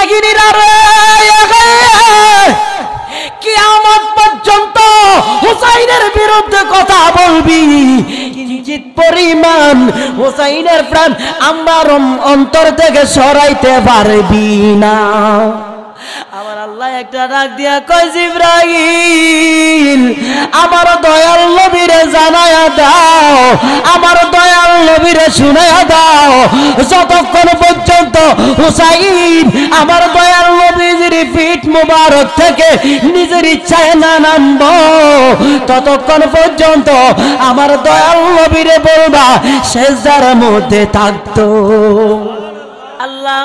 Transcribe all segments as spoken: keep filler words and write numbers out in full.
বাহিনীরা রে কিয়ামত পর্যন্ত হুসাইনের বিরুদ্ধে কথা বলবি, কিঞ্চিত পরিমাণ হুসাইনের প্রাণ আমার অন্তর থেকে সরাইতে পারবি না। আমার আল্লাহ একটা ডাক দিয়া কয় জিবরাইল আমার দয়াল নবীরে জানায়া দাও, আমার দয়াল নবীরে শুনায়া দাও, যতক্ষণ পর্যন্ত হুসাইন আমার দয়াল নবীর পিঠ মুবারক থেকে নিজের ইচ্ছায় না নামবো, ততক্ষণ পর্যন্ত আমার দয়াল নবীরে বলবা সেজদার মধ্যে থাকতো। আল্লাহ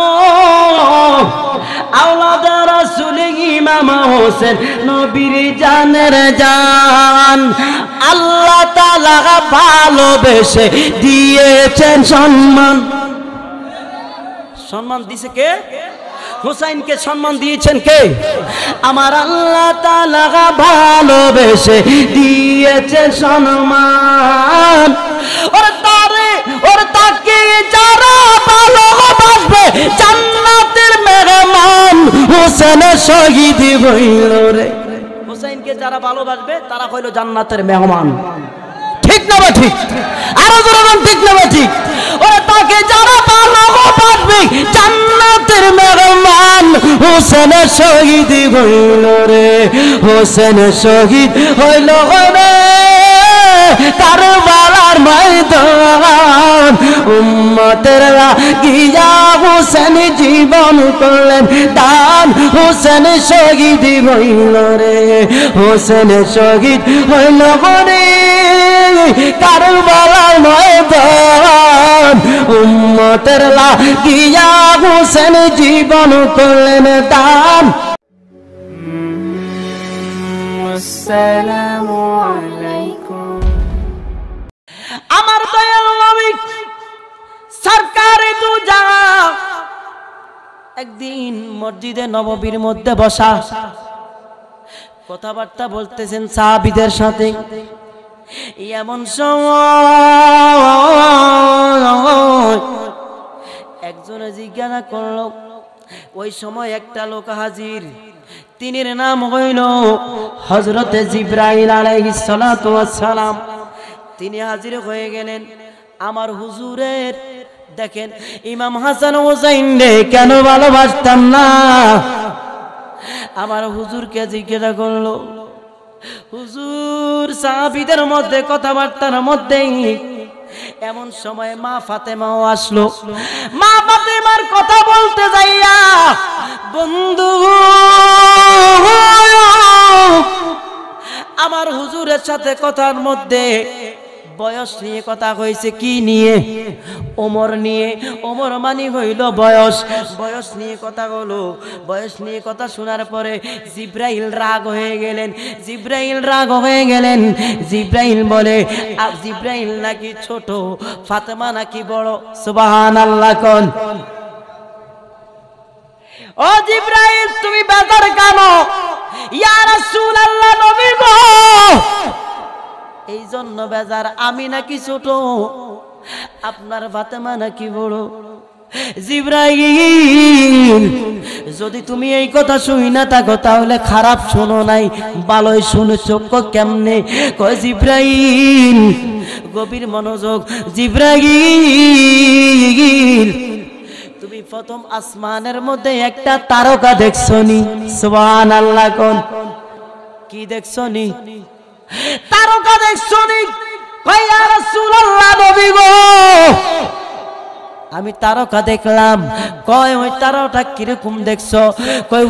আওলাদ রাসূল ইমাম হোসেন নবীর জানের জান আল্লাহ তাআলা ভালোবেসে দিয়েছেন সম্মান। সম্মান দিয়েছে কে? হুসাইনকে সম্মান দিয়েছেন কে? আমার আল্লাহ তাআলা ভালোবেসে দিয়েছেন সম্মান। ওর তারে ওর তাকে যারা ভালোবাসবে জান্নাতের মেহমান হোসেন শহীদ হইল রে। হুসাইনকে যারা ভালোবাসবে তারা হইল জান্নাতের মেহমান। ঠিক না বা ঠিক? আরো জোরে ঠিক না বা ঠিক? ওরে তাকে যারা ভালোবাসবে জান্নাতের মেহমান হোসেন শহীদ হইল রে, হোসেন শহীদ হইল রে কারবালার ময়দান। উম্মতের লাগিয়া হোসেন জীবন করলেন দান, হোসেন শহীদ হইল রে, হোসেন শহীদ হইল রে কারবালার ময়দান। উম্মতের লাগিয়া হোসেন জীবন করলেন দান। আসসালামু আলাইকুম। আমার দয়াল নবী সরকারে দু জাহান একদিন মসজিদে নববীর মধ্যে বসা কথাবার্তা বলতেছেন সাহাবীদের সাথে। এমন সময় একজনে জিজ্ঞাসা করল, ওই সময় একটা লোক হাজির, তিনির নাম হইল হযরতে জিবরাইল আলাইহিস সালাতু ওয়াস সালাম। তিনি হাজির হয়ে গেলেন। আমার হুজুরের দেখেন ইমাম হাসান হুসাইন রে কেন ভালোবাসতাম না। আমার হুজুরকে জিজ্ঞাসা করলো, হুজুর সাহাবীদের মধ্যে কথাবার্তার মধ্যেই এমন সময় মা ফাতেমাও আসলো। মা ফাতেমার কথা বলতে যাইয়া বন্ধু আমার হুজুরের সাথে কথার মধ্যে বয়স নিয়ে কথা হয়েছে। কি নিয়ে? ওমর নিয়ে। ওমর মানি হইল বয়স, বয়স নিয়ে কথা হলো। বয়স নিয়ে কথা শোনার পরে জিবরাইল রাগ হয়ে গেলেন। জিবরাইল রাগ হয়ে গেলেন জিবরাইল বলে, জিবরাইল নাকি ছোট, ফাতেমা নাকি বড়। সুবহানাল্লাহ কোন। ও জিবরাইল তুমি বেজার কেন? ইয়া রাসূলুল্লাহ নবী গো এই জন্য বেজার, আমি নাকি ছোট, আপনার ফাতেমা নাকি বড়। জিবরাইল যদি তুমি এই কথা শুই না থাকো তাহলে খারাপ শোনো নাই, ভালোই শুনেছ। কেমনে? কয় জিবরাইল গভীর মনোযোগ। জিবরাইল তুমি প্রথম আসমানের মধ্যে একটা তারকা দেখছনি? সুবহানাল্লাহ কোন। কি দেখছনি? তারকা দেখছনি? কয় ইয়া রাসূলুল্লাহ নবী গো আমি তারকা দেখলাম। কয় ওই তারকাটা কিরকম দেখছো? কয়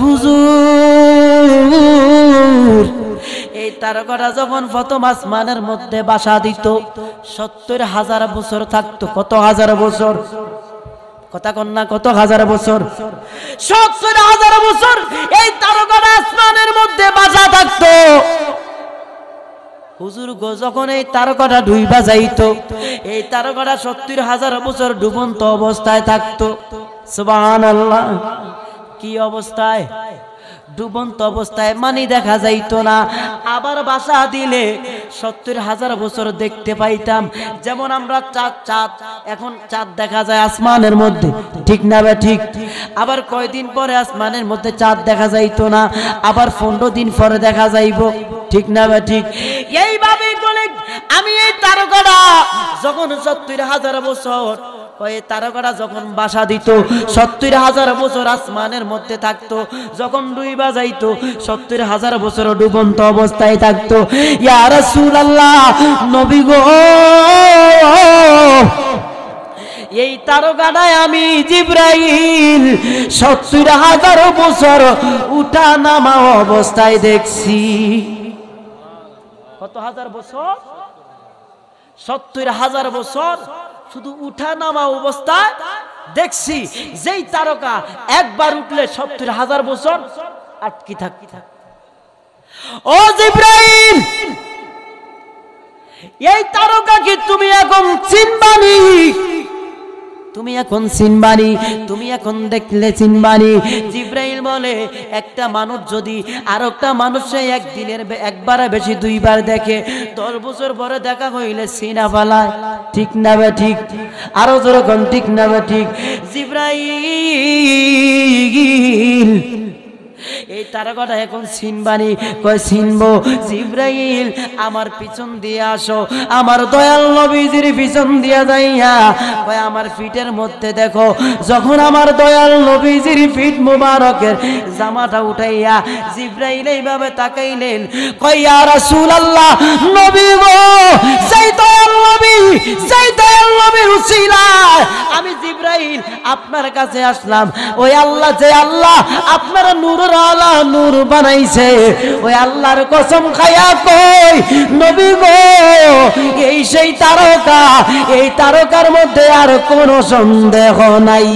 হুজুর এই তারকাটা যখন প্রথম আসমানের মধ্যে বাসা দিত সত্তর হাজার বছর থাকতো। কত হাজার বছর? কথা কন্যা কত হাজার বছর? সত্তর হাজার বছর এই তারকাটা আসমানের মধ্যে বাসা থাকতো। হুজুর গো যখন এই তারকাটা ডুইবা যাইতো এই তারকাটা সত্তর হাজার বছর ডুবন্ত অবস্থায় থাকতো। সুবহানাল্লাহ। কি অবস্থায়? ডুবন্ত অবস্থায়, মানে দেখা যাইতো না। আবার বাসা দিলে সত্তর হাজার বছর দেখতে পাইতাম। যেমন আমরা চাঁদ চাঁদ এখন চাঁদ দেখা যায় আসমানের মধ্যে, ঠিক না বে ঠিক। আবার কয়দিন পরে আসমানের মধ্যে চাঁদ দেখা যাইতো না, আবার পনেরো দিন পরে দেখা যাইব, ঠিক না বে ঠিক। এইভাবে বলে আমি এই তারকাটা যখন সত্তর হাজার বছর ওই তারকাটা যখন বাসা দিত, সত্তর হাজার বছর আসমানের মধ্যে থাকতো, যখন ডুইবা যাইতো সত্তর হাজার বছর ডুবন্ত অবস্থায় থাকতো। ইয়া রাসূলুল্লাহ, নবী গো, এই তারকাটায় আমি জিবরাইল সত্তর হাজার বছর উঠা নামা অবস্থায় দেখছি। কত হাজার বছর? সত্তর হাজার বছর শুধু উঠা নামা অবস্থায় দেখছি। যেই তারকা একবার উঠলে সত্তর হাজার বছর আটকি থাকি থাক। ও জিবরাইল, এই তারকাকে তুমি এখন চিনবানি, তুমি এখন চিনবানি, তুমি এখন দেখলে চিনবানি। জিবরাইল বলে একটা মানুষ যদি আর একটা মানুষে একদিনের একবার বেশি দুইবার দেখে, দশ বছর পরে দেখা হইলে চিনা ফেলায়, ঠিক না বে ঠিক। আরো যেরকম ঠিক না বে ঠিক। জিবরাইল এই তারকাটা এখন চিনবানি, কয় চিনবো। জিবরাইল আমার পিছন দিয়ে আসো, আমার দয়াল নবীজির পিছন দিয়া যাইয়া কয় আমার ফিটের মধ্যে দেখো। যখন আমার দয়াল নবীজির ফিট মুবারকের জামাটা উঠাইয়া জিবরাইল এইভাবে তাকাইলেন, কয় ইয়া রাসূলুল্লাহ, নবী গো, সেই দয়াল নবী, সেই দয়াল নবীর উসিলায় আমি জিবরাইল আপনার কাছে আসলাম। ওই আল্লাহ, যে আল্লাহ আপনার নূরের আলা নূর বানাইছে, ওই আল্লাহর কসম খায়া কই নবী গো, এই সেই তারকা, এই তারকার মধ্যে আর কোনো সন্দেহ নাই।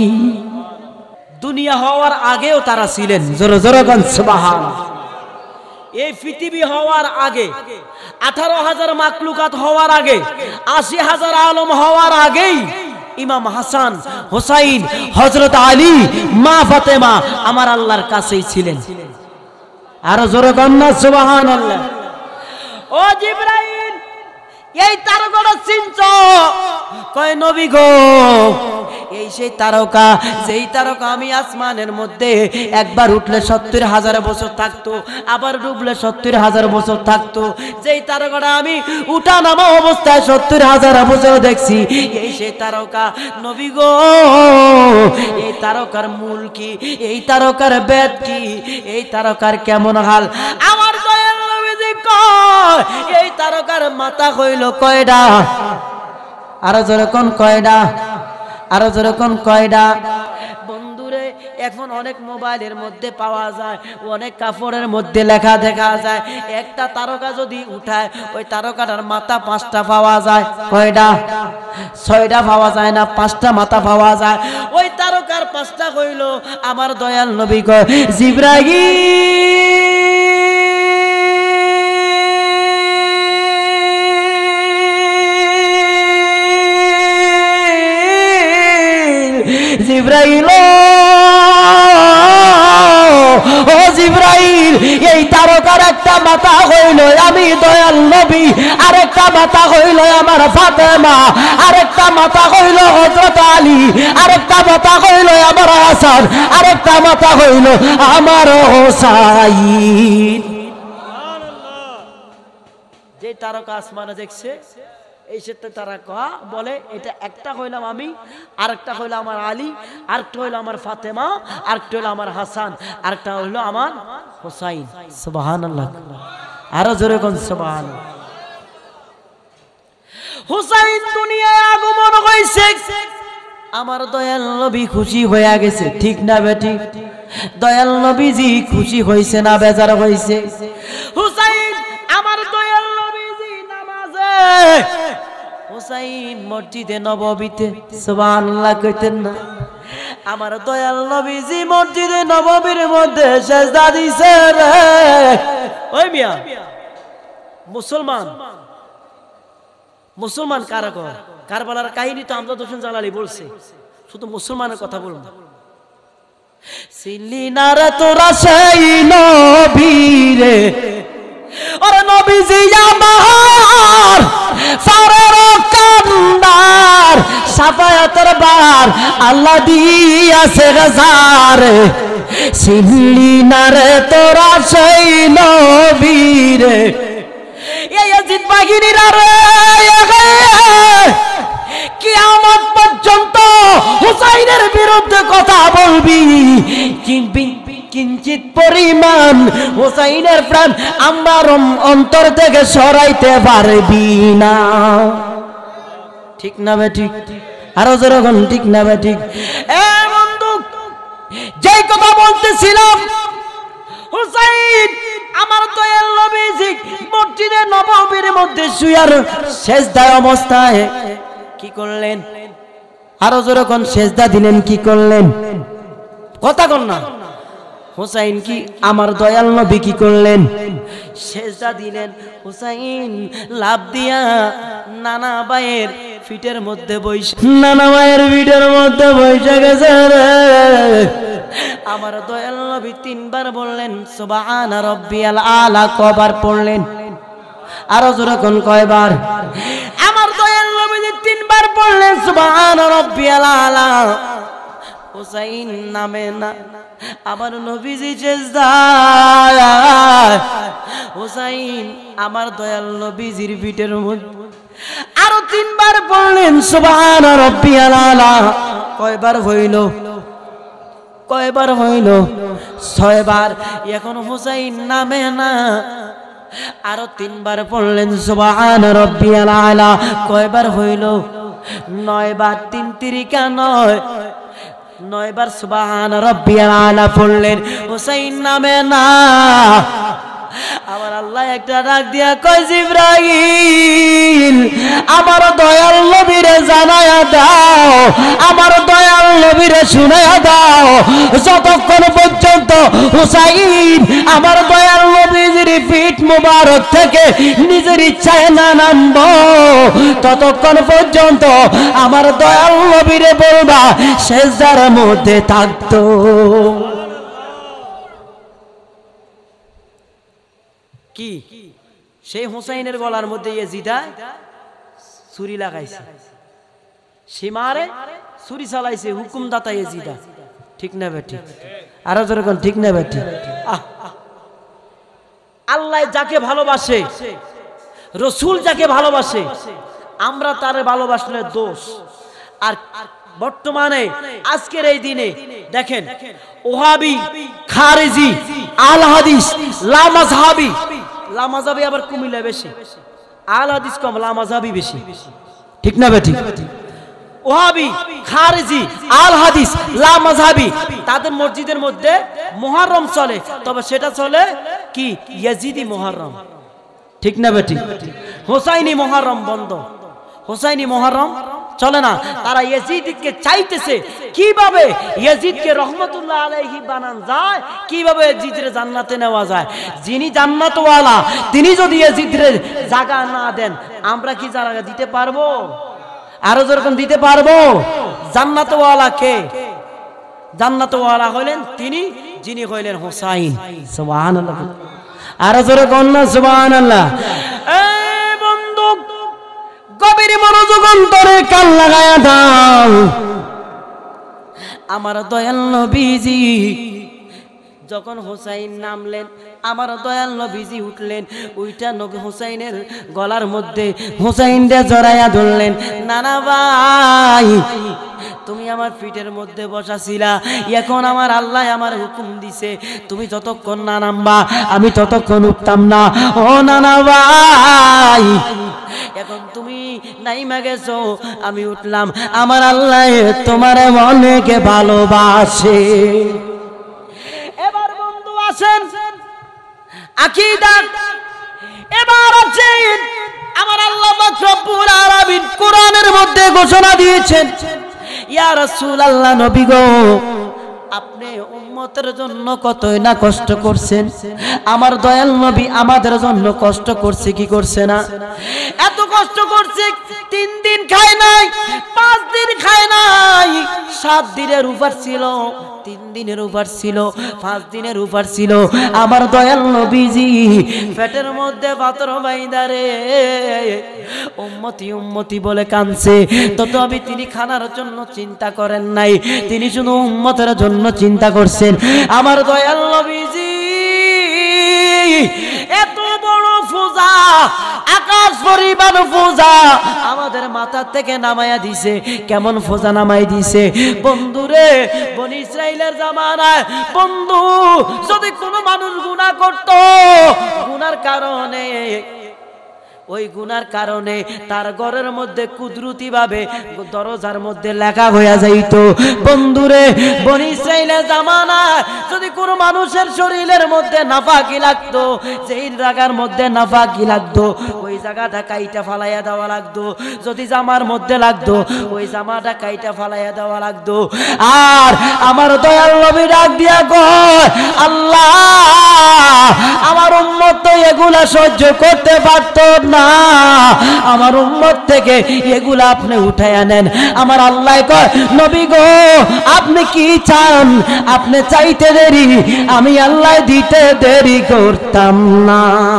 দুনিয়া হওয়ার আগেও তারা ছিলেন। জোরে জোরে গান সুবহানাল্লাহ। এই পৃথিবী হওয়ার আগে, আঠারো হাজার মাকলুকাত হওয়ার আগে, আশি হাজার আলম হওয়ার আগেই ইমাম হাসান, হোসাইন, হযরত আলী, মা ফাতেমা আমার আল্লাহর কাছেই ছিলেন। আর জোরে গান্না সুবহানাল্লাহ। ও জিবরাইল, এই তারকাটা চিনছো? কয় নবী গো, এই সেই তারকা, যেই তারকা আমি আসমানের মধ্যে একবার উঠলে সত্তর হাজার বছর থাকতো, আবার ডুবলে সত্তর হাজার বছর থাকতো। যেই তারকাটা আমি উঠা নামা অবস্থায় সত্তর হাজার বছর দেখছি, এই সেই তারকা। নবী গো, এই তারকার মূল কি? এই তারকার বেদ কি? এই তারকার কেমন হাল? আমার দয়াল নবীজি কয় এই তারকার মাথা হইল কয়ডা? আরো যেরকম কয়ডা? আরো যেরকম কয়ডা? বন্ধুরে, এখন অনেক মোবাইলের মধ্যে পাওয়া যায়, অনেক কাপড়ের মধ্যে লেখা দেখা যায়। একটা তারকা যদি উঠায়, ওই তারকাটার মাথা পাঁচটা পাওয়া যায়। কয়টা? ছয়টা পাওয়া যায় না, পাঁচটা মাথা পাওয়া যায়। ওই তারকার পাঁচটা কইল আমার দয়াল নবী কয় জিবরাইল, জিবরাইল, ও জিবরাইল, এই তারকার একটা মাথা হইল আমি দয়াল নবী, আরেকটা মাথা হইল আমার ফাতেমা, আরেকটা মাথা হইল হযরত আলী, আরেকটা মাথা হইল আমার হাসান, আরেকটা মাথা হইল আমার হোসাইন। যে তারকা আসমানে দেখছে, এই সাথে তারা কয়া বলে এটা একটা হইলাম আমি, আরেকটা হইলো আমার আলী, আরেকটা হইলো আমার ফাতেমা, আরেকটা হইলো আমার হাসান, আরেকটা হইলো আমার হোসাইন। সুবহানাল্লাহ। আরো জোরে কোন সুবহানাল্লাহ। হোসাইন দুনিয়ায় আগমন হইছে, আমার দয়াল নবী খুশি হয়ে গেছে, ঠিক না বেটি? দয়াল নবীজি খুশি হইছে না বেজার হইছে? হোসাইন আমার দয়াল নবীজি নামাজে, হোসাইন মসজিদে নববীতে, সুবহানাল্লাহ কইতেন না? আমার দয়াল নবীজি মসজিদে নববীর মধ্যে সেজদা দিছে রে। ওই মিয়া, মুসলমান মুসলমান কারা কয়? কারবালার কাহিনী তো আমজাদ হোসেন জালালি বলছে, শুধু মুসলমানের কথা বলুন। সিলিনারে তোরা সেই নবীরে, ওরে নবীজি আমার সারের কান্দার সাফায়াতের বার আল্লাহ দিয়াছে গাজার চিনলি না রে তোরা সেই নবীরে এই ইয়াজিদ বাহিনীরা রে কিয়ামত পর্যন্ত হুসাইনের বিরুদ্ধে কথা বলবি কিঞ্চিত পরিমাণ হুসাইনের প্রাণ আমার অন্তর থেকে সরাইতে পারবি না ঠিক না বে ঠিক আরো যেরকম ঠিক না বে ঠিক এ বন্ধু যেই কথা বলতেছিলাম হুসাইন আমার দয়াল নবীজি মসজিদে নববীর মধ্যে শুয়ার সেজদায় অবস্থায় কি করলেন আরো যেরকম সেজদা দিলেন কি করলেন কথা কর না হুসাইন কি আমার দয়াল নবী কি করলেন সেজদা দিলেন হুসাইন লাভ দিয়া নানা ভাইয়ের ফিটের মধ্যে বসে নানা ভাইয়ের ফিটের মধ্যে বসে গেছে আমার দয়াল নবী তিনবার বললেন সুবহানা রাব্বিয়াল আলা কবার পড়লেন আরো যখন কয়বার আমার দয়াল নবী তিনবার পড়লেন সুবহানা রাব্বিয়াল আলা হুসাইন নামে না আমার নবীজি সেজদায় হুসাইন আমার দয়াল নবীজির পিঠের মধ্যে আরো তিনবার পড়লেন সুবহানা রাব্বিয়াল আলা কয়বার হইল কয়বার হইল ছয়বার এখন হুসাইন নামে না আরো তিনবার পড়লেন সুবহানা রাব্বিয়াল আলা কয়বার হইল নয়বার তিন তিরিকা নয় নয়বার সুবহানা রাব্বিয়াল আলা পড়লেন হুসাইন নামে না আমার আল্লাহ একটা ডাক দিয়া কয় জিবরাইল আমার দয়াল নবীরে জানায়া দাও আমার দয়াল নবীরে শুনায়া দাও যতক্ষণ পর্যন্ত হুসাইন আমার দয়াল নবীর পিঠ মুবারক থেকে নিজের ইচ্ছায় না নামবো ততক্ষণ পর্যন্ত আমার দয়াল নবীরে বলবা সেজদার মধ্যে থাকতো কি সেই হুসাইনের গলার মধ্যে ইয়াজিদা ছুরি লাগাইছে সীমারে ছুরি চালাইছে হুকুমদাতা ইয়াজিদা ঠিক না বেটি আর যখন ঠিক না বেটি আল্লাহ যাকে ভালোবাসে রাসূল যাকে ভালোবাসে আমরা তারে ভালোবাসলে দোষ আর বর্তমানে আজকের এই দিনে দেখেন ওহাবি খারিজি আল হাদিস লা মাযহাবি লা মাযহাবি আবার কুমিল্লা বেশি আল হাদিস কম লা মাযহাবি বেশি ঠিক না বেটি ওহাবি খারিজি আল হাদিস লা মাযহাবি তাদের মসজিদের মধ্যে মুহররম চলে তবে সেটা চলে কি ইয়াজিদি মুহররম ঠিক না বেটি হুসাইনি মুহররম বন্ধ হুসাইনি মুহররম চলে না তারা ইয়াজিদকে চাইতেছে কিভাবে ইয়াজিদকে রহমতুল্লাহ আলাইহি বানান যায় কিভাবে ইয়াজিদের জান্নাতে নেওয়া যায় যিনি জান্নাতওয়ালা তিনি যদি ইয়াজিদের জায়গা না দেন আমরা কি জায়গা দিতে পারবো আরো যেরকম দিতে পারবো জান্নাতওয়ালা কে জান্নাতওয়ালা হলেন তিনি যিনি হইলেন হুসাইন সুবহানাল্লাহ আরো যেরকম না সুবহানাল্লাহ এই বন্ধু গভীর মনোযোগ অন্তরে কান লাগায়া দাও আমার দয়াল নবীজি যখন হুসাইন নামলেন আমার দয়াল নবীজি উঠলেন ওইটা নবী হুসাইনের গলার মধ্যে হুসাইনরে জড়াইয়া ধরলেন নানা ভাই তুমি আমার পিঠের মধ্যে বসাছিলা এখন আমার আল্লাহ আমার হুকুম দিছে তুমি যতক্ষণ না নামবা আমি ততক্ষণ উঠতাম না ও নানা ভাই এখন তুমি নাইমা গেছো আমি উঠলাম আমার আল্লাহ তোমার মনেকে ভালোবাসে এবার বন্ধু আসেন আকীদা এবার আছেন আমার আল্লাহ পাক রব্বুল আলামিন কোরআনের মধ্যে ঘোষণা দিয়েছেন ইয়া রাসূলুল্লাহ নবী গো আপনি উম্মতের জন্য কতই না কষ্ট করছেন, আমার দয়াল নবী আমাদের জন্য কষ্ট করছে কি করছে না? এত কষ্ট করছে, তিন দিন খায় নাই, পাঁচ দিন খায় নাই, সাত দিনের উপর ছিল, তিন দিনের উপর ছিল, পাঁচ দিনের উপর ছিল। আমার দয়াল নবীজি পেটের মধ্যে পাথর বাইদারে উম্মতি উম্মতি বলে কাঁদছে। তথাপি তিনি খানার জন্য চিন্তা করেন নাই, তিনি শুধু উম্মতের জন্য চিন্তা করছেন। আমার দয়াল নবীজি এত বড় পূজা, আকাশ পরিমাণ পূজা আমাদের মাথা থেকে নামায়া দিছে। কেমন পূজা নামাই দিছে বন্ধুরে, বনি ইসরাইলের জামানায় বন্ধু যদি কোনো মানুষ গুনাহ করত, গুনার কারণে ওই গুনার কারণে তার ঘরের মধ্যে কুদরতি ভাবে দরজার মধ্যে লেখা হয়ে যাইত। বন্ধুরে, বনি ইসরাইলের জামানায় যদি কোনো মানুষের শরীরের মধ্যে নাফাকি লাগতো, যেই জায়গার মধ্যে নাফাকি লাগতো ওই জায়গাটা কাইটা ফালাইয়া দেওয়া লাগতো। যদি জামার মধ্যে লাগতো ওই জামাটা কাইটা ফালাইয়া দেওয়া লাগতো। আর আমার দয়াল নবী ডাক দিয়া কয়, আল্লাহ আমার উম্মত তো এগুলা সহ্য করতে পারত না, আমার উম্মত থেকে এগুলা আপনি উঠাইয়া নেন। আমার আল্লাহ কয়, নবী গো আপনি কি চান? আপনি চাইতে দেরি, আমি আল্লাহ দিতে দেরি করতাম না।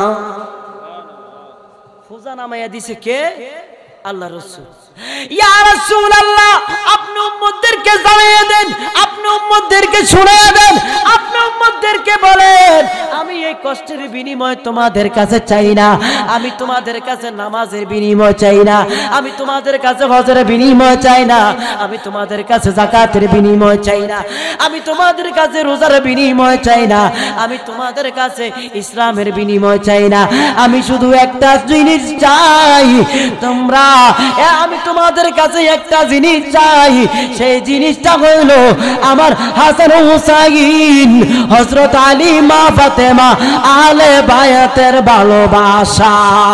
ফৌজা নামাইয়া দিছে কে? আল্লাহ রাসূল। ইয়া রাসূলুল্লাহ, আপনি উম্মতদেরকে জানিয়ে দেন, আপনি উম্মতদেরকে শুনিয়ে দেন, আপনি উম্মতদেরকে বলেন আমি এই কষ্টের বিনিময় তোমাদের কাছে চাই না, আমি তোমাদের কাছে নামাজের বিনিময় চাই না, আমি তোমাদের কাছে হজের বিনিময় চাই না, আমি তোমাদের কাছে যাকাতের বিনিময় চাই না, আমি তোমাদের কাছে রোজার বিনিময় চাই না, আমি তোমাদের কাছে ইসলামের বিনিময় চাই না। আমি শুধু একটা জিনিস চাই, তোমরা আমি তোমাদের কাছে একটা জিনিস চাই, সেই জিনিসটা হইল আমার হাসান হুসাইন, হযরত আলী, মা ফাতেমা, আহলে বায়াতের ভালোবাসা।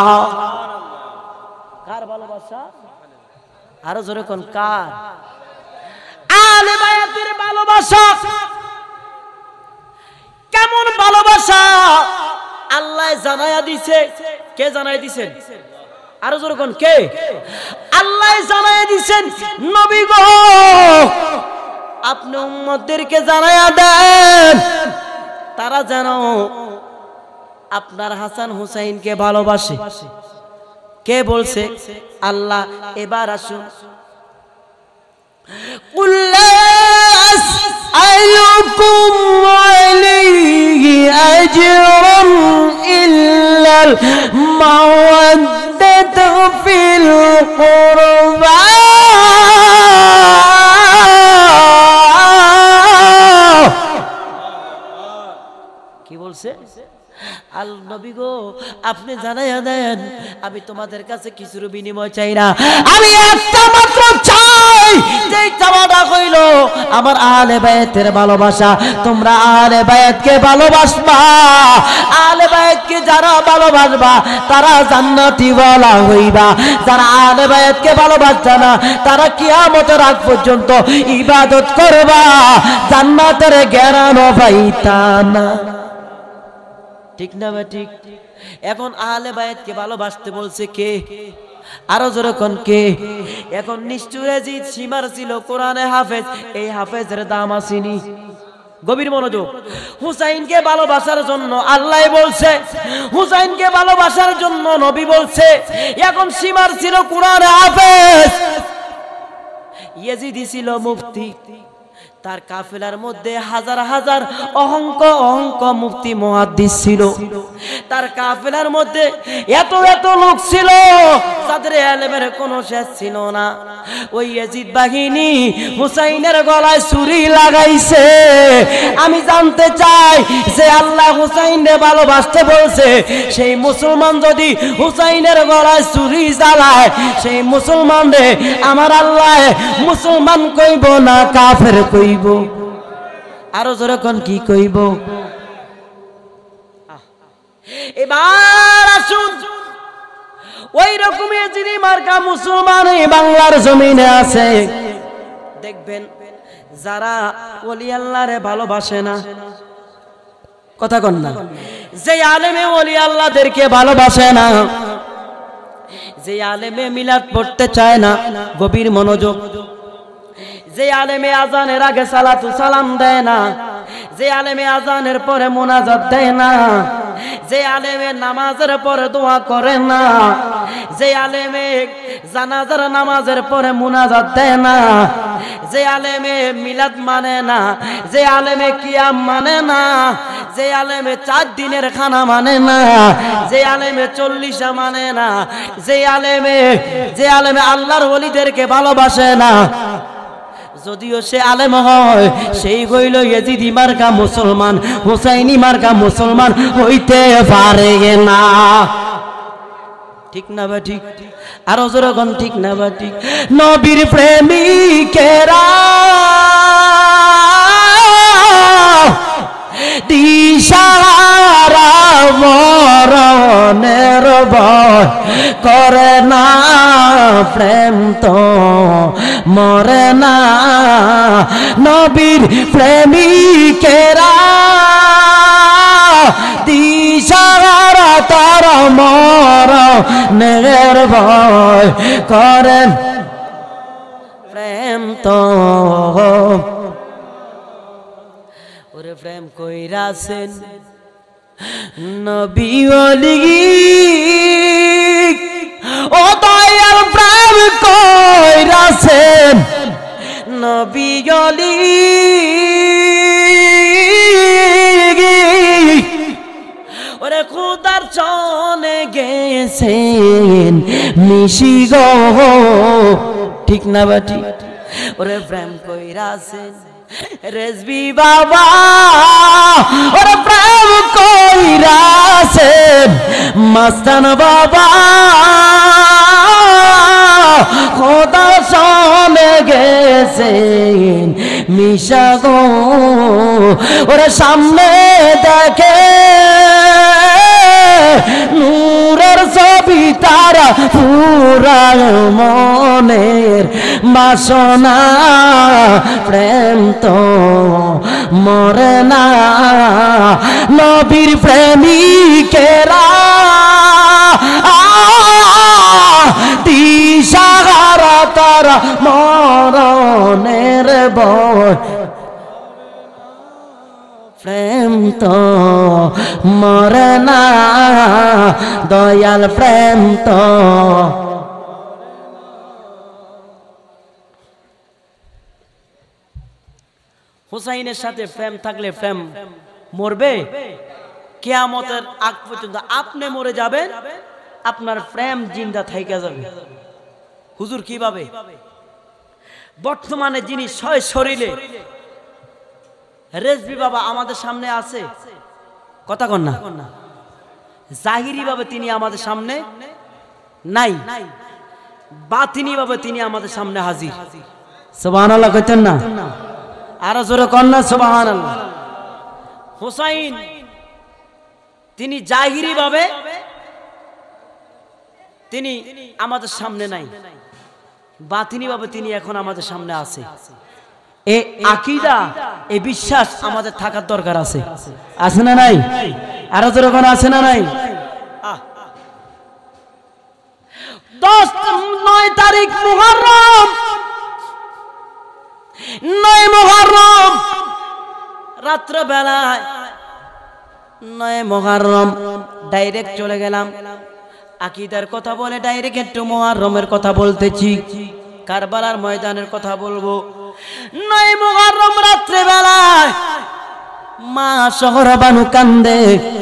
কার ভালোবাসা? আরো জোরে কোন? কার? আহলে বায়াতের ভালোবাসা। কেমন ভালোবাসা আল্লাহ জানায়া দিছে। কে জানায়া দিছেন? আরো জোরে কোন? কে? আল্লাহ জানায়া দিছেন, নবী গো আপনি উম্মতদেরকে জানায়া দেন তারা যেন আপনার হাসান হুসাইনকে ভালোবাসে। কে বলছে? আল্লাহ। এবার আসুন, কুল লা আসআলুকুম আলাইহি আজরান ইল্লাল মাওয়াদ্দাতু ফিল কুরবা। কি বলছে? আল নবী গো আপনি জানাইয়া দেন আমি তোমাদের কাছে কিছুর বিনিময় চাই না, আমি একটা মাত্র চাই, যেই চাওয়াটা হইল আমার আহলে বায়াতের ভালোবাসা। তোমরা আহলে বায়াতকে ভালোবাসবা, আহলে বায়াতকে যারা ভালোবাসবা তারা জান্নাতি ওয়ালা হইবা। যারা আহলে বায়াতকে ভালোবাসবে না তারা কিয়ামতের আগ পর্যন্ত ইবাদত করবা, জান্নাতের গ্যারান্টি পাইতা না। ঠিক না বা ঠিক? এখন আহলে বায়াতকে ভালোবাসতে বলছে কে? আরো জোরে কোন? কে? এখন নিষ্ঠুরে জিদ সীমার ছিল কোরআনে হাফেজ, এই হাফেজের দাম আসেনি। গভীর মনোযোগ। হুসাইনকে ভালোবাসার জন্য আল্লাহ বলছে, হুসাইনকে ভালোবাসার জন্য নবী বলছে। এখন সীমার ছিল কোরআনে হাফেজ, ইয়াজিদি ছিল মুফতি, তার কাফেলার মধ্যে হাজার হাজার অহংক অহংক মুফতি মুহাদ্দিস ছিল। তার কাফেলার মধ্যে এত এত লোক ছিল যাদের ইলমের কোনো শেষ ছিল না। ওই ইয়াজিদ বাহিনী হুসাইনের গলায় ছুরি লাগাইছে। আমি জানতে চাই যে আল্লাহ হুসাইনকে ভালোবাসতে বলছে, সেই মুসলমান যদি হুসাইনের গলায় ছুরি জ্বালায়, সেই মুসলমানরে আমার আল্লাহ মুসলমান কইব না কাফের কইব? আরো জোরে কোন? কি কইব? এবার আসুন, ওই রকমের যিনি মার্কা মুসলমান এই বাংলার জমিনে আছে, দেখবেন যারা ওলি আল্লাহরে ভালোবাসে না, কথা কন না, যে আলেমে ওলি আল্লাহদেরকে ভালোবাসে না, যে আলেমে মিলাদ পড়তে চায় না, গভীর মনোযোগ, যে আলেমে আজানের আগে সালাতু সালাম দেয় না, যে আলেমে আজানের পরে মুনাজাত দেয় না, যে আলেমে নামাজের পরে দোয়া করে না, যে আলেমে জানাজার নামাজের পরে মুনাজাত দেয় না, যে আলেমে মিলাদ মানে না, যে আলেমে কিয়াম মানে না, যে আলেমে চার দিনের খানা মানে না, যে আলেমে চল্লিশা মানে না, যে আলেমে যে আলেমে আল্লাহর ওলিদেরকে ভালোবাসে না, যদিও সে আলেম হয়, সেই হইল ইয়েজিদি মার্কা মুসলমান, হুসাইনি মার্কা মুসলমান হইতে পারে না। ঠিক না বা ঠিক? আরো জোরগণ ঠিক না বা ঠিক? নবীর প্রেমিকেরা দিশাহারা মরণের ভয় করে না, প্রেম তো মরে না। নবীর প্রেমিকেরা দিশাহারা তারা মরণের ভয় করেন, প্রেম তো ওরে প্রেম কইরাছেন নবী ওলি, ও দয়াল প্রেম কইরাছেন নবী ওলি, ওরে খুদার চনে গেছেন মিশি গো, ঠিক না বা ঠিক? ওরে প্রেম কইরাছেন রেজবি বাবা, ওরে প্রেম কইরাছেন মাস্তান বাবা, খোদা চলে গেছেন মিশা গো, ওরে সামনে দেখে নূরের ছবি তারা পুরা মনের বাসনা, প্রেম তো মরে না। নবীর প্রেমিকেরা দিশাহারা তারা মরণের ভয়, প্রেম তো মরে না, দয়াল প্রেম তো। হুসাইনের সাথে প্রেম থাকলে প্রেম মরবে? কিয়ামতের আগ পর্যন্ত আপনি মরে যাবেন, আপনার প্রেম জিন্দা থাইকা যাবে। হুজুর কিভাবে? বর্তমানে যিনি ছয় শরীরে রেজবি বাবা আমাদের সামনে আছে, কথা কন না, জাহিরি ভাবে তিনি আমাদের সামনে নাই, বাতিনি ভাবে তিনি আমাদের সামনে হাজির। সুবহানাল্লাহ কইতেন না? আরো জোরে কন না সুবহানাল্লাহ। হুসাইন তিনি জাহিরি ভাবে তিনি আমাদের সামনে নাই, বাতিনি ভাবে তিনি এখন আমাদের সামনে আছে। এই আকীদা, এই বিশ্বাস আমাদের থাকার দরকার আছে, আছে না নাই? আরো জোরে কোন আছে না নাই? দশ নয় তারিখ মুহররম, নয় মুহররম রাত্র বেলায়, নয় মুহররম ডাইরেক্ট চলে গেলাম। আকীদার কথা বলে ডাইরেক্ট একটু মুহররমের কথা বলতেছি, কারবালার ময়দানের কথা বলবো। নয় মুহররম রাত্রে বেলায় মা শহরবানু কান্দে,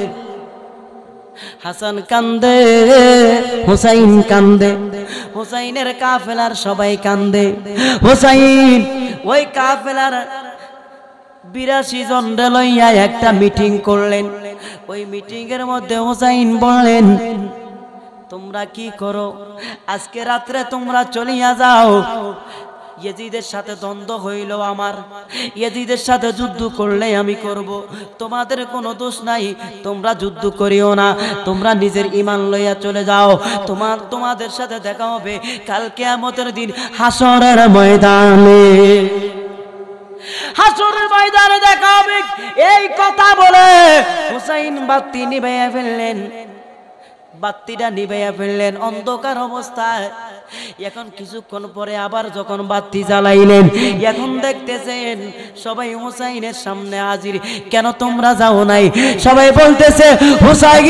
হাসান কান্দে, হুসাইন কান্দে, হুসাইনের কাফেলার সবাই কান্দে। হুসাইন ওই কাফেলার বিরাশি জন লইয়া একটা মিটিং করলেন। ওই মিটিং এর মধ্যে হুসাইন বললেন, তোমরা কি করো, আজকে রাত্রে তোমরা চলিয়া যাও, ইয়েজিদের সাথে দ্বন্দ্ব হইল আমার, ইয়েজিদের সাথে যুদ্ধ করলে আমি করব, তোমাদের কোনো দোষ নাই, তোমরা যুদ্ধ করিও না, তোমরা নিজের ঈমান লইয়া চলে যাও, তোমার তোমাদের সাথে দেখা হবে কাল কিয়ামতের দিন হাসরের ময়দানে। হাসরের ময়দানে দেখা হবে। এই কথা বলে হুসাইন বাতি নিভাইয়া ফেললেন, বাতিটা নিভাইয়া ফেললেন অন্ধকার অবস্থায়। এখন কিছুক্ষণ পরে আবার যখন বাতি জ্বালাইলেন, এখন দেখতেছেন সবাই হুসাইনের সামনে হাজির। কেন তোমরা যাও নাই? সবাই বলতেছে হুসাইন,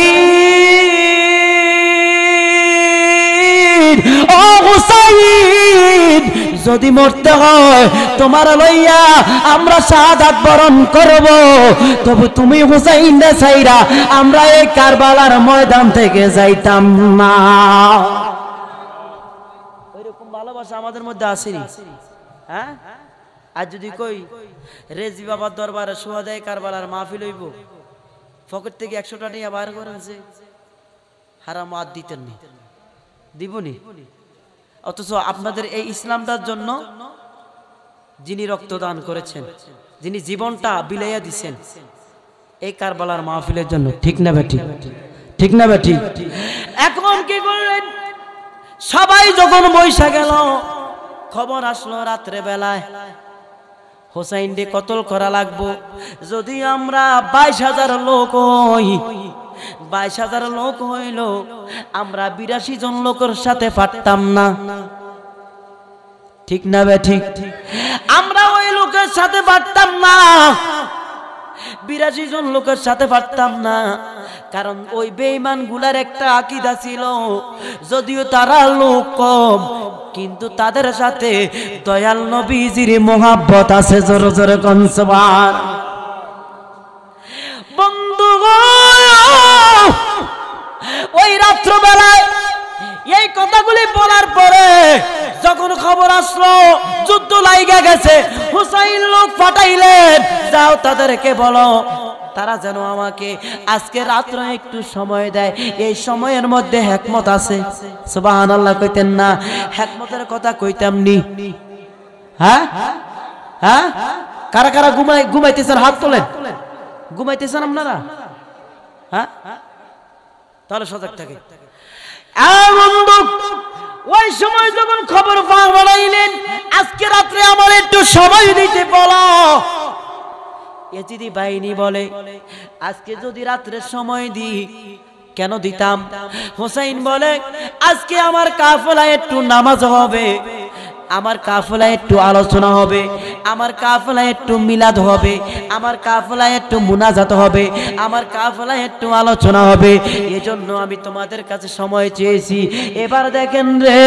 ও হুসাইন, যদি মরতে হয় তোমার লইয়া আমরা শাহাদাত বরণ করব, তবে তুমি হুসাইন রে ছাইরা আমরা এই কারবালার ময়দান থেকে যাইতাম না। ওইরকম ভালোবাসা আমাদের মধ্যে আসেনি, হ্যাঁ? আর যদি কই রেজি বাবার দরবারে সুহাদায়ে কারবালার মাহফিল হইব, পকেট থেকে একশো টাকা নিয়ে বার করেছে, হারাম আর দিতেন নি, দিবনি। অথচ আপনাদের এই ইসলামটার জন্য যিনি রক্তদান করেছেন, যিনি জীবনটা বিলাইয়া দিচ্ছেন এই কারবালার মাহফিলের জন্য, ঠিক না বেঠি? ঠিক না বেঠি? এখন কি করলেন? সবাই যখন বৈশা গেল, খবর আসলো রাত্রে বেলায় হোসাইন রে কতল করা লাগবো। যদি আমরা বাইশ হাজার লোক হই, বাইশ হাজার লোক হইল, আমরা বিরাশি জন লোকের সাথে পারতাম না, ঠিক না বে ঠিক? আমরা ওই লোকের সাথে পারতাম না, বিরাশি জন লোকের সাথে পারতাম না। কারণ ওই বেঈমান গুলার একটা আকীদা ছিল, যদিও তারা লোক কম কিন্তু তাদের সাথে দয়াল নবীজির মোহাব্বত আছে। জোর জোরে কোন সুবহান। বন্ধুগণ, ওই রাত্রবেলায় এই কথাগুলি বলার পরে যখন খবর আসলো যুদ্ধ লাইগা গেছে, হুসাইন লোক পাঠাইলেন, যাও তাদেরকে বলো তারা যেন আমাকে আজকে রাত্রে একটু সময় দেয়। এই সময়ের মধ্যে হিকমত আছে। সুবহানাল্লাহ কইতেন না? হিকমতের কথা কইতাম নি? হ্যাঁ হ্যাঁ, কারা কারা ঘুমাই ঘুমাইতেছেন হাত তোলেন। ঘুমাইতেছেন আপনারা? হ্যাঁ, তাহলে সজাগ থাকে। ওই সময় যখন খবর পাঠাইলেন আজকে রাত্রে আমার একটু সময় দিতে বলো, এজিদি বাহিনী বলে আজকে যদি রাত্রে সময় দিই কেন দিতাম? হোসাইন বলে আজকে আমার কাফেলায় একটু নামাজ হবে, আমার কাফেলায় একটু আলোচনা হবে, আমার কাফেলায় একটু মিলাদ হবে, আমার কাফেলায় একটু মুনাজাত হবে, আমার কাফেলায় একটু আলোচনা হবে। এজন্য আমি তোমাদের কাছে সময় চেয়েছি। এবার দেখেন রে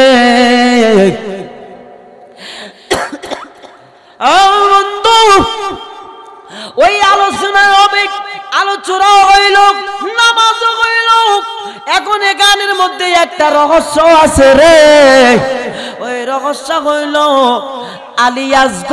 বন্ধু, ওই আলোচনা হবে, আলোচনা হইল, নামাজও হইল। এখন এই গানের মধ্যে একটা রহস্য আছে রে। ওই রহস্য হইল আলী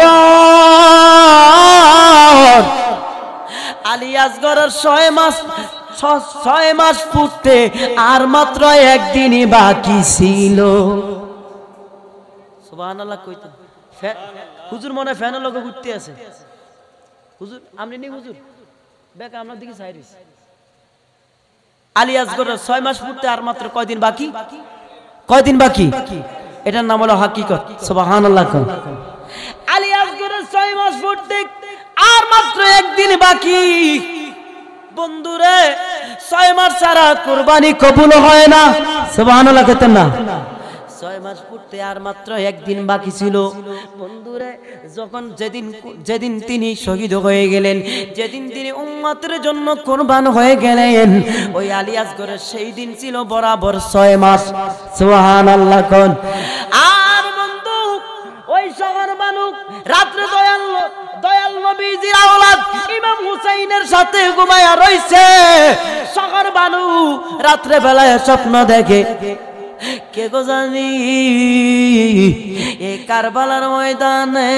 আসগর, আলী আসগরের ছয় মাস ছয় মাস পূর্তে আর মাত্র একদিনই বাকি ছিল। সুবহানাল্লাহ কইতেন। হুজুর মনে ফ্যানের লোক ঘুরতে আছে। হুজুর আমনি নি হুজুর বেকা আপনার দিকে সাইরিস। আলী আসগরের ছয় মাস পূর্তে আর মাত্র কয়দিন বাকি? কয়দিন বাকি? এটার নাম হলো হাকিকত। সুবহানাল্লাহ। আলী আসগরের ছয় মাস পূর্তে আর মাত্র একদিন বাকি। বন্ধুরে, ছয় মাস ছাড়া কুরবানি কবুল হয় না। সুবহানাল্লাহ কইতেন না? ছয় মাস পূর্তে আর মাত্র একদিন বাকি ছিল। বন্ধুরে, যখন যেদিন যেদিন তিনি শহীদ হয়ে গেলেন, যেদিন তিনি উম্মতের জন্য কুরবান হয়ে গেলেন, ওই আলী আসগরের সেই দিন ছিল বরাবর ছয় মাস। সুবহানাল্লাহ কোন। আর বন্ধু, ওই শহর মানুষ রাত্রে দয়াল দয়াল নবীজির আওলাদ ইমাম হুসাইনের সাথে ঘুমায়া রইছে। শহর বানু রাত্রে বেলায় স্বপ্ন দেখে, কে গো জানি এই কারবালার ময়দানে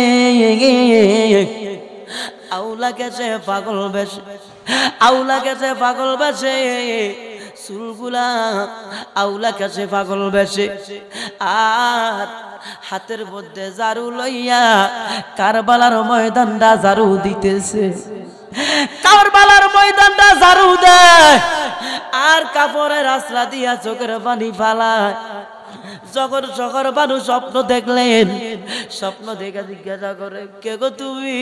আউলা গেছে পাগল বেশে, আউলা গেছে পাগল বেশে, চুলগুলা আউলা গেছে পাগল বেশে, আর হাতের মধ্যে ঝাড়ু লইয়া কারবালার ময়দানটা ঝাড়ু দিতেছে। কারবালার ময়দানটা ঝাড়ু দেয় আর কাপড়ের আশ্রা দিয়া চোখের পানি ফালায়। যখন শহর মানুষ স্বপ্ন দেখলেন, স্বপ্ন দেখে জিজ্ঞাসা করে কে গো তুমি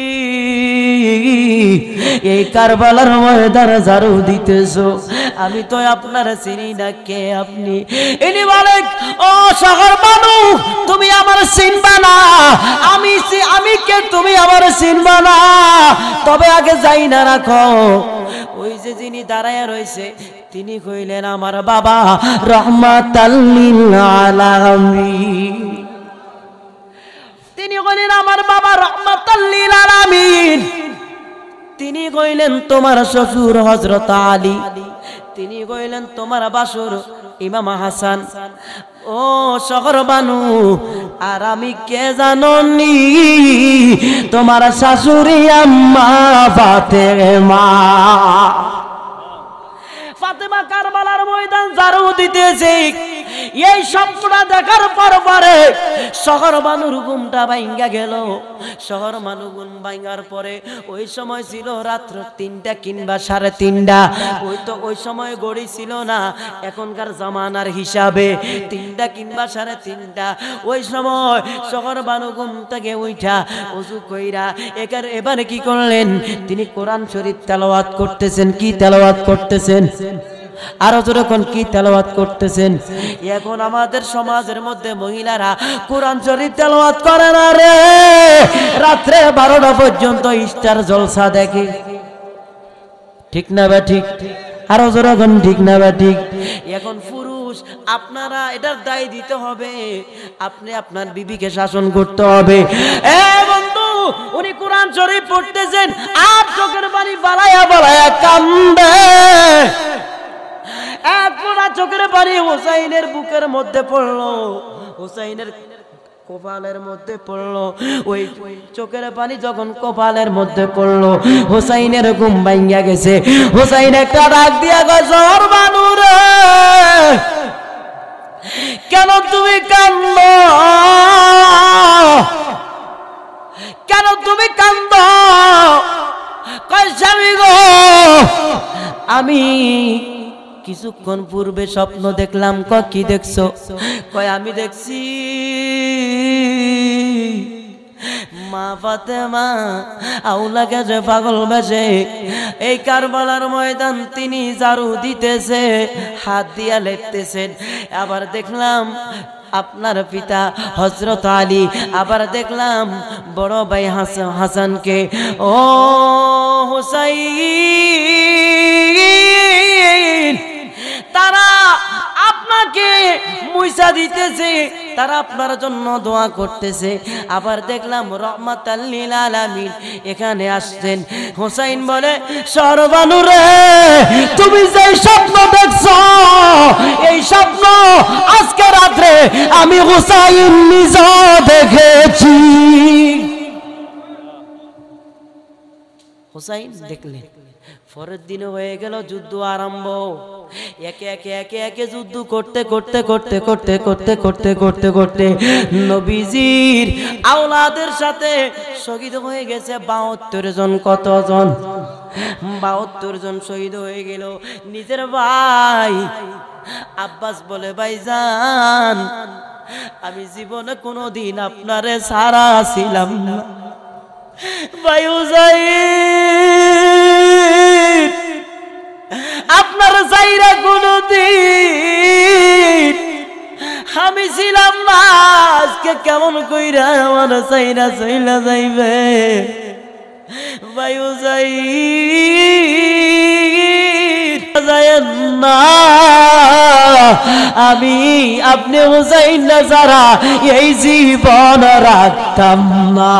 এই কারবালার ময়দানে ঝাড়ু দিতেছো আমি তো আপনার চিনি না কে আপনি ইনি বলে ও শহর বানু তুমি আমার চিনবা না আমি আমি কে তুমি আমার চিনবা না তবে আগে যাই না রাখো ওই যে যিনি দাঁড়ায় রয়েছে তিনি কইলেন আমার বাবা রহমাতাল লিল আলামিন তিনি কইলেন আমার বাবা রহমাতাল লিল আলামিন তিনি কইলেন তোমার শ্বশুর হযরত আলী তিনি কইলেন তোমার বাসুর ইমাম হাসান ও শহর বানু আর আমি কে জাননি তোমার শাশুড়ি আম্মা ফাতেমা ফাতেমা কারবালার ময়দান ঝাড়ু দিতেছে এই স্বপ্নটা দেখার পর পরে শহর বানুর ঘুমটা ভাঙ্গা গেল শহর মানু ঘুম ভাঙ্গার পরে ওই সময় ছিল রাত্র তিনটা কিংবা সাড়ে তিনটা ওই তো ওই সময় গড়ি ছিল না এখনকার জামানার হিসাবে তিনটা কিংবা সাড়ে তিনটা ওই সময় শহর বানু ঘুম থেকে উঠা ওযু কইরা একার এবারে কি করলেন তিনি কোরআন শরীফ তেলাওয়াত করতেছেন কি তেলাওয়াত করতেছেন আরো যখন কি তেলাওয়াত করতেছেন এখন আমাদের সমাজের মধ্যে মহিলারা কোরআন শরীফ তেলাওয়াত করে না রে রাত্রে বারোটা পর্যন্ত স্টার জলসা দেখে ঠিক না বা ঠিক আরো যখন ঠিক না বা ঠিক এখন পুরুষ আপনারা এটার দায় দিতে হবে আপনি আপনার বিবিকে শাসন করতে হবে এ বন্ধু উনি কোরআন শরীফ পড়তেছেন আর চোখের পানি বালায়া বালায়া কান্দে এক ফোঁটা চোখের পানি হুসাইনের বুকের মধ্যে পড়লো হুসাইনের কপালের মধ্যে পড়লো ওই চোখের পানি যখন কপালের মধ্যে পড়লো হুসাইনের ঘুম ভাঙ্গা গেছে হুসাইন একটা ডাক দিয়া গেছে ওর বানু রে কেন তুমি কান্দো কেন তুমি কান্দো কয় স্বামী গো আমি কিছুক্ষণ পূর্বে স্বপ্ন দেখলাম ক কি দেখছো কয় আমি দেখছি মা ফাতেমা আউলা গেছে পাগল বেশে এই কারবালার ময়দান তিনি ঝাড়ু দিতেছে হাত দিয়া লেখতেছেন আবার দেখলাম আপনার পিতা হযরত আলী আবার দেখলাম বড় ভাই হাসানকে ও হুসাইন তারা আপনাকে মুইসা দিতেছে তারা আপনার জন্য দোয়া করতেছে আবার দেখলাম রহমাতাল লিল আলামিন এখানে আসছেন হুসাইন বলে সরবানু রে তুমি যে স্বপ্ন দেখছো এই স্বপ্ন আজকে রাতে আমি হুসাইন নিজে দেখেছি হুসাইন দেখলেন পরের দিনে হয়ে গেল যুদ্ধ আরম্ভ একে একে একে একে যুদ্ধ করতে করতে করতে করতে করতে করতে করতে করতে নবীজির আওলাদের সাথে শহীদ হয়ে গেছে বাহাত্তর জন কতজন বাহাত্তর জন শহীদ হয়ে গেল নিজের ভাই আব্বাস বলে ভাইজান আমি জীবনে কোনোদিন আপনারে ছাড়া ছিলাম না ভাই হুসাইন আপনার চাইরা কোনদিন আমি ছিলাম না আজকে কেমন কইরা আমার চাইরা চইলা যাইবে ভাই হুসাইন যায়েন না আমি আপনি হুসাইন না যারা এই জীবন রাখতাম না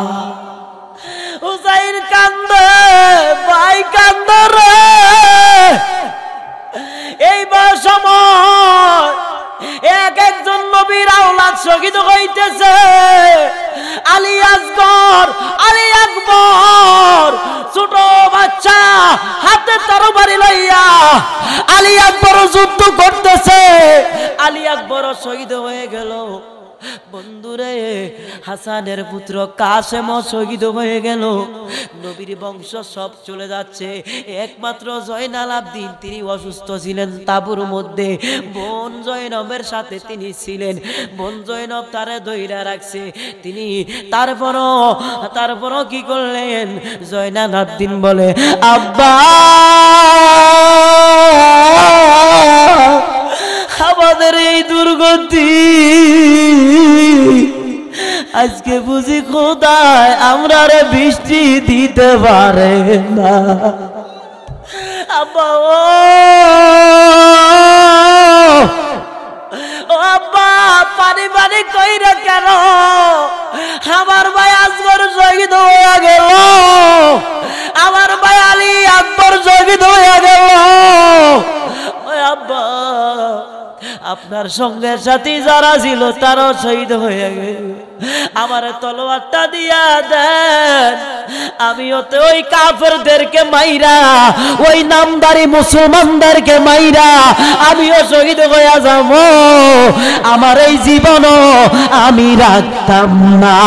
হুসাইন কান্দে ভাই কান্দে রে এইবার সময় এক একজন নবীর আওলাদ শহীদ হইতেছে আলী আসগর আলী আকবর ছোট বাচ্চা হাতে তরবারি লইয়া আলী আকবর যুদ্ধ করতেছে আলী আকবর শহীদ হয়ে গেল বন্ধুরে হাসানের পুত্র কাসেম শহীদ হয়ে গেল, নবীর বংশ সব চলে যাচ্ছে, একমাত্র জয়নাল আবদিন তিনি অসুস্থ ছিলেন তাঁবুর মধ্যে, বোন জয়নবের সাথে তিনি ছিলেন, বোন জয়নব তারে ধইরা রাখছে, তিনি তারপরও তারপরও কি করলেন, জয়নাল আবদিন বলে আব্বা আমাদের এই দুর্গতি আজকে বুঝি খোদায় আমরা রে বৃষ্টি দিতে পারে না। আব্বা ও আব্বা পানি পানি কইরা কেন, আমার ভাই আসগর শহীদ হয়ে গেল, আমার ভাই আলী আকবর শহীদ হয়ে গেল। আব্বা আপনার সঙ্গে সাথী যারা ছিল তারাও শহীদ হয়ে গেল, আমার তলোয়ারটা দিয়া দেন, আমিও তো ওই কাফেরদেরকে মাইরা ওই নামদারি মুসলমানদেরকে মাইরা আমিও শহীদ হয়ে যাব, আমার এই জীবনও আমি রাখতাম না।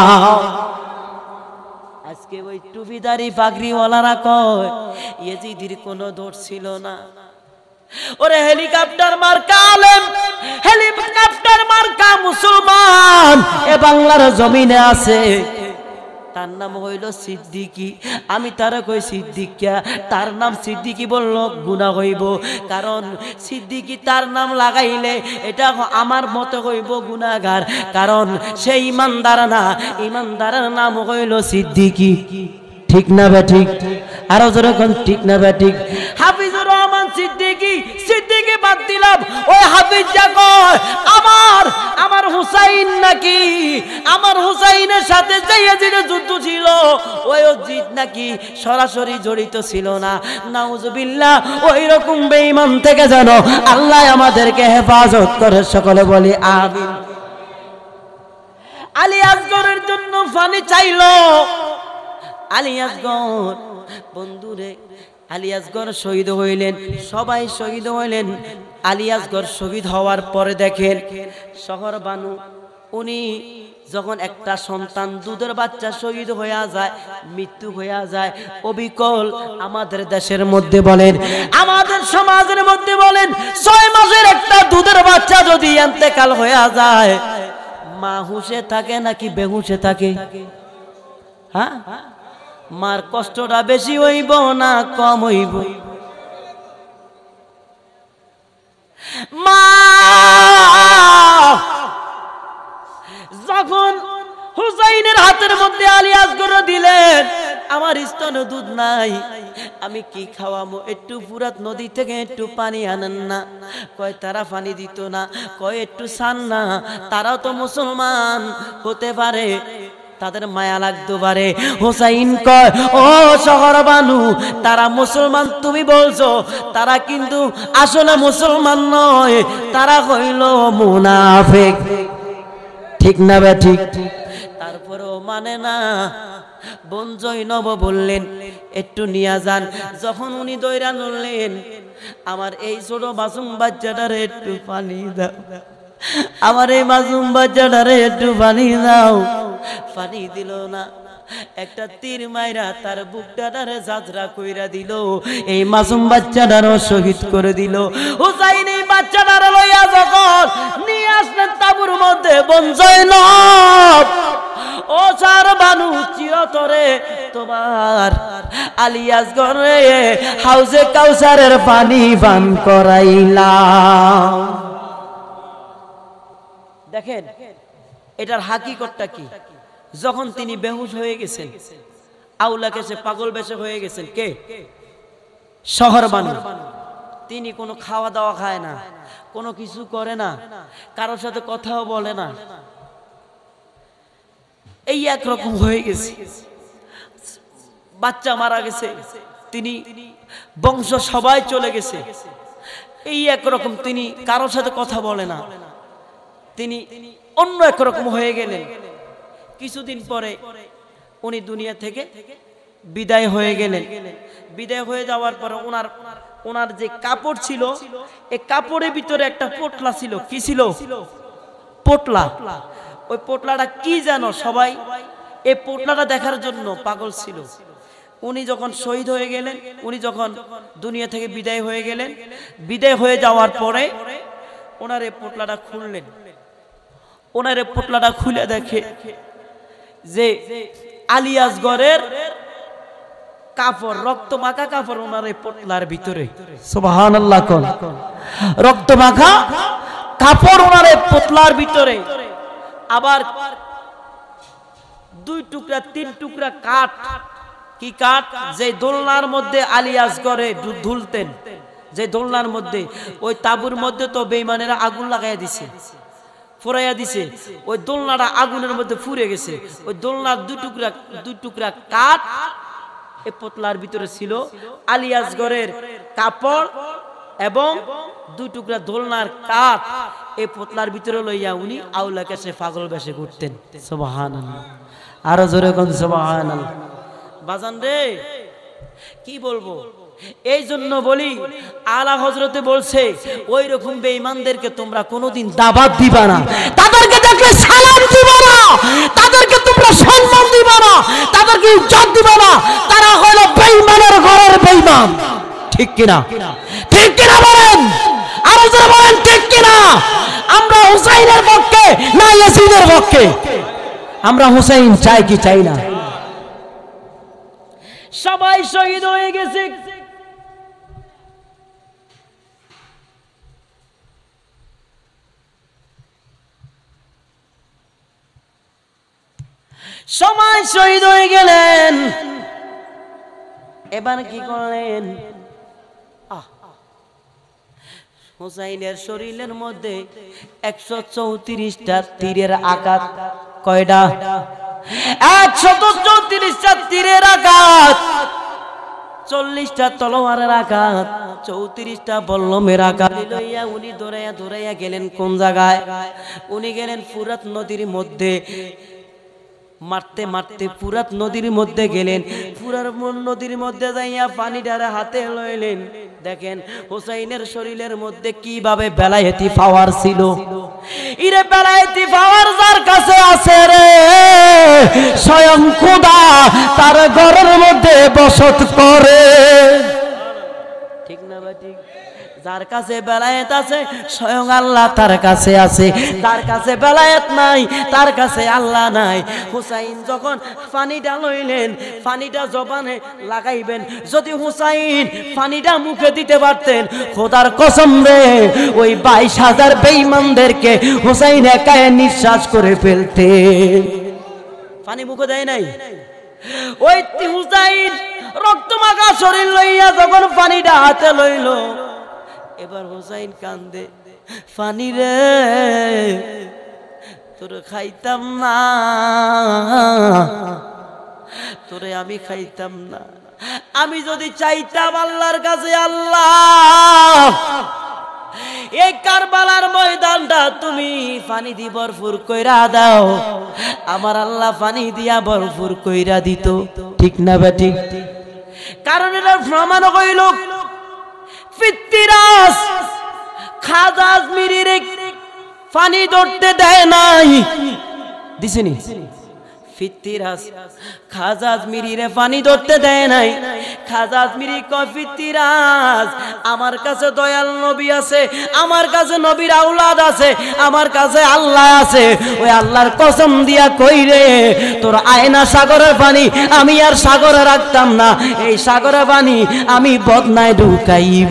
আজকে ওই টুপিদারি পাগড়িওয়ালারা কয় ইয়েজিদির কোনো দোষ ছিল না। ওরে হেলিকপ্টার মার্কা আলেম, হেলিকপ্টার মার্কা মুসলমান এ বাংলার জমিনে আছে, তার নাম হইল সিদ্দিকী। আমি তারা কই সিদ্দিকিয়া, তার নাম সিদ্দিকী বললো গুনাহ হইব, কারণ সিদ্দিকী তার নাম লাগাইলে এটা আমার মতে হইব গুনাহগার, কারণ সে ইমানদার না, ইমানদারের নাম হইল সিদ্দিকী। ঠিক না বে ঠিক? আরো যেরকম ঠিক না বে ঠিক? হাফিজুর রহমান সিদ্দিকী, সিদ্দিকী বাদ দিলাম, ওই হাফিজ যা কয় আমার আমার হুসাইন নাকি, আমার হুসাইনের সাথে যে ইয়াজিদের যুদ্ধ ছিল ওই জিদ নাকি সরাসরি জড়িত ছিল না। নাউজুবিল্লাহ, ওই রকম বেঈমান থেকে যেন আল্লাহ আমাদেরকে হেফাজত করে, সকলে বলি আমিন। আলী আসগরের জন্য পানি চাইলো, আলী আসগর বন্ধুরে আলী আসগর শহীদ হইলেন, সবাই শহীদ হইলেন। আলী আসগর শহীদ হওয়ার পরে দেখেন শহর বানু উনি যখন একটা সন্তান দুধের বাচ্চা শহীদ হইয়া যায়, মৃত্যু হইয়া যায়, অবিকল আমাদের দেশের মধ্যে বলেন, আমাদের সমাজের মধ্যে বলেন, ছয় মাসের একটা দুধের বাচ্চা যদি ইন্তেকাল হইয়া যায়, মা হুঁশে থাকে নাকি বেহুশে থাকে? হ্যাঁ, মার কষ্টটা বেশি হইব না কম হইব? মা যখন হুসাইনের হাতের মধ্যে আলী আসগর দিলেন, আমার স্তনে দুধ নাই, আমি কি খাওয়াবো, একটু ফুরাত নদী থেকে একটু পানি আনেন না। কয় তারা পানি দিত না, কয় একটু সান না, তারাও তো মুসলমান হতে পারে, তাদের মায়া লাগতে পারে। হুসাইন কয় ও শহর বানু, তারা মুসলমান তুমি বলছো, তারা কিন্তু আসলে মুসলমান নয়, তারা হইল মুনাফিক। ঠিক না বে ঠিক? তারপরেও মানে না। বোন জয়নব বললেন একটু নিয়ে যান, যখন উনি দইরা নড়লেন, আমার এই ছোট মাসুম বাচ্চাটারে একটু পানি দাও, আমার এই মাসুম বাচ্চাটারে একটু পানি দাও। পানি দিল না, একটা তীর মাইরা তার বুকটারে যাত্রা কইরা দিল, এই মাসুম বাচ্চাটারও শহীদ করে দিল। হুসাইন এই বাচ্চাটারে লইয়া যখন নিয়ে আসলেন তাঁবুর মধ্যে, বোন জয়নব ও চার বানু চিরতরে তোমার আলী আসগরে হাউজে কাউসারের পানি পান করাইলাম। দেখেন এটার হাকিকতটা কি? যখন তিনি বেহুশ হয়ে গেছেন, আউলা কেসে পাগল বেশে হয়ে গেছেন, কে? শহর বানু। তিনি কোনো খাওয়া দাওয়া খায় না, কোনো কিছু করে না, কারোর সাথে কথাও বলে না, এই একরকম হয়ে গেছে। বাচ্চা মারা গেছে, তিনি বংশ সবাই চলে গেছে, এই একরকম, তিনি কারোর সাথে কথা বলে না, তিনি অন্য একরকম হয়ে গেলেন। কিছুদিন পরে উনি দুনিয়া থেকে বিদায় হয়ে গেলেন। বিদায় হয়ে যাওয়ার পরে ওনার ওনার যে কাপড় ছিল, এই কাপড়ের ভিতরে একটা পোটলা ছিল। কি ছিল? পোটলা, ওই পোটলাটা কি জানো সবাই এই পোটলাটা দেখার জন্য পাগল ছিল। উনি যখন শহীদ হয়ে গেলেন, উনি যখন দুনিয়া থেকে বিদায় হয়ে গেলেন, বিদায় হয়ে যাওয়ার পরে ওনার এই পোটলাটা খুললেন। ওনার এই পোটলাটা খুলে দেখে যে আলী আসগরের কাপড়, রক্ত মাখা কাপড় ওনার এই পোটলার ভিতরে। সুবহানাল্লাহ কোন রক্ত মাখা কাপড় ওনার এই পোটলার ভিতরে। আবার দুই টুকরা তিন টুকরা কাঠ, কি কাঠ? যে দোলনার মধ্যে আলী আসগরে ঝুলতেন, যে দোলনার মধ্যে, ওই তাবুর মধ্যে তো বেঈমানেরা আগুন লাগাইয়া দিছে, ফুরাইয়া দিছে, ওই দোলনাটা আগুনের মধ্যে ফুরে গেছে। ওই দোলনার দুই টুকরা দুই টুকরা কাঠ এই পোটলার ভিতরে ছিল। আলী আসগরের কাপড় এবং দুই টুকরা দোলনার কাঠ এই পোটলার ভিতরে লইয়া উনি আউলা কাছে পাগল বেশে ঘুরতেন। সুবহানাল্লাহ, আরো জোরে কোন সুবহানাল্লাহ। বাজান রে কি বলবো, এই জন্য বলি আলা হযরতে বলছে ওই রকম বেঈমানদেরকে তোমরা কোনোদিন দাওয়াত দিবা না, তাদেরকে দেখলে সালাম দিবা না, তাদেরকে তোমরা সম্মান দিবা না, তাদেরকে ইজ্জত দিবা না। তারা হলো বেঈমানের ঘরের বেঈমান। ঠিক কিনা? ঠিক কিনা বলেন, আরো জোরে বলেন ঠিক কিনা? আমরা হুসাইনের পক্ষে না ইয়াসিনের পক্ষে? আমরা হুসাইন চাই কি চাই না? সবাই শহীদ হয়ে গেছে। সবাই শহীদ হয়ে গেলেন। এবার কি করলেন? হুসাইনের শরীরের মধ্যে একশো চৌত্রিশটা তীরের আঘাত। কয়টা? একশো চৌত্রিশটা তীরের আঘাত, চল্লিশটা তলোয়ারের আঘাত, চৌত্রিশটা বল্লমের আঘাত লইয়া উনি দৌড়াইয়া দৌড়াইয়া গেলেন কোন জায়গায়? উনি গেলেন ফুরাত নদীর মধ্যে। মারতে মারতে ফুরাত নদীর মধ্যে গেলেন। ফুরাত নদীর মধ্যে যাইয়া পানিটারে হাতে লইলেন। দেখেন হুসাইনের শরীরের মধ্যে কিভাবে বেলায়েতি পাওয়ার ছিল। ইরে বেলায়েতি পাওয়ার যার কাছে আছে রে, স্বয়ং খোদা তার ঘরের মধ্যে বসত করে। ঠিক না বা ঠিক? যার কাছে বেলায়েত আছে স্বয়ং আল্লাহ তার কাছে আছে, তার কাছে বেলায়েত নাই তার কাছে আল্লাহ নাই। হুসাইন যখন পানিটা লইলেন, পানিটা জবানে লাগাইবেন, যদি হুসাইন পানিটা মুখে দিতে পারতেন, খোদার কসম রে ওই বাইশ হাজার বেঈমানদেরকে হুসাইন একাই নিঃশ্বাস করে ফেলতে। পানি মুখে দেয় নাই। ওই হুসাইন রক্তমাখা শরীর লইয়া যখন পানিটা হাতে লইল, এবার হুসাইন কান্দে, পানি রে তোরে খাইতাম না, তোরে আমি খাইতাম না। আমি যদি চাইতাম আল্লাহর কাছে, আল্লাহ এই কারবালার ময়দানটা তুমি পানি দিয়ে ভরপুর কইরা দাও, আমার আল্লাহ পানি দিয়া ভরপুর কইরা দিত। ঠিক না বেটি? কারণ এটা প্রমাণ হইল ফিত্তিরাস খাজা আজমিরির পানি ধরতে দেয় নাই। দিছেনি? ফিত্তিরাস খাজা আজমিরির পানি ধরতে দেয় নাই। খাজা আজমিরি কয়, ফিত্তিরাস আমার কাছে দয়াল নবী আছে, আমার কাছে নবীর আওলাদ আছে, আমার কাছে আল্লাহ আছে। ওই আল্লাহর কসম দিয়া কই রে, তোর আয়না সাগরের পানি আমি আর সাগরে রাখতাম না, এই সাগরের পানি আমি বদনায় ঢুকাইব।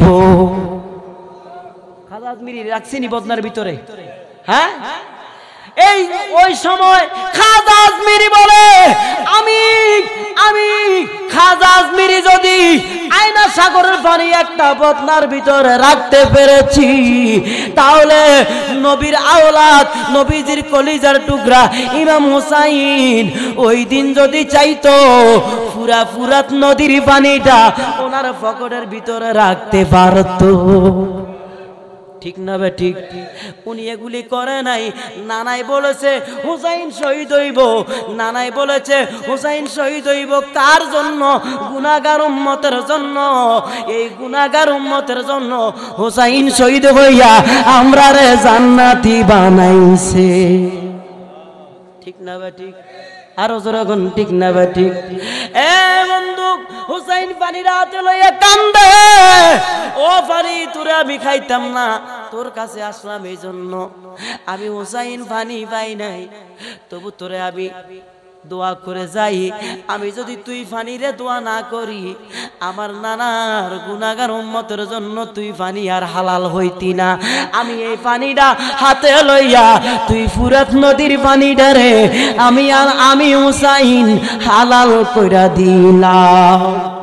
খাজা আজমিরি রাখছিনি বদনার ভিতরে? হ্যাঁ, এই ওই সময় খাজা আজমিরি বলে, আমি আমি খাজা আজমিরি যদি আয়না সাগরের পানি একটা বদনার ভিতরে রাখতে পেরেছি, তাহলে নবীর আওলাদ, নবীজির কলিজার টুকরা ইমাম হুসাইন ওই দিন যদি চাইতো, পুরা ফুরাত নদীর পানিটা ওনার পকেটের ভিতরে রাখতে পারতো। ঠিক না বে ঠিক? উনি এগুলি করে নাই। নানাই বলেছে হুসাইন শহীদ হইব, নানাই বলেছে হুসাইন শহীদ হইব কার জন্য? গুনাহগার উম্মতের জন্য। এই গুনাহগার উম্মতের জন্য হুসাইন শহীদ হইয়া আমরা রে জান্নাতি বানাইছে। ঠিক না বে ঠিক? আরো যখন ঠিক না বে ঠিক? এ বন্ধু, হুসাইন পানির হাতে লইয়া কান্দে, ও পানি তোরে আমি খাইতাম না, তোর কাছে আসলাম এই জন্য। আমি হুসাইন পানি পাই নাই, তবু তোরে আমি দোয়া করে যাই। আমি যদি তুই পানিরে দোয়া না করি, আমার নানার গুনাহগার উম্মতের জন্য তুই পানি আর হালাল হইতি না। আমি এই পানিটা হাতে লইয়া তুই ফুরাত নদীর পানিটা রে আমি আর আমি হুসাইন হালাল কইরা দিলাম।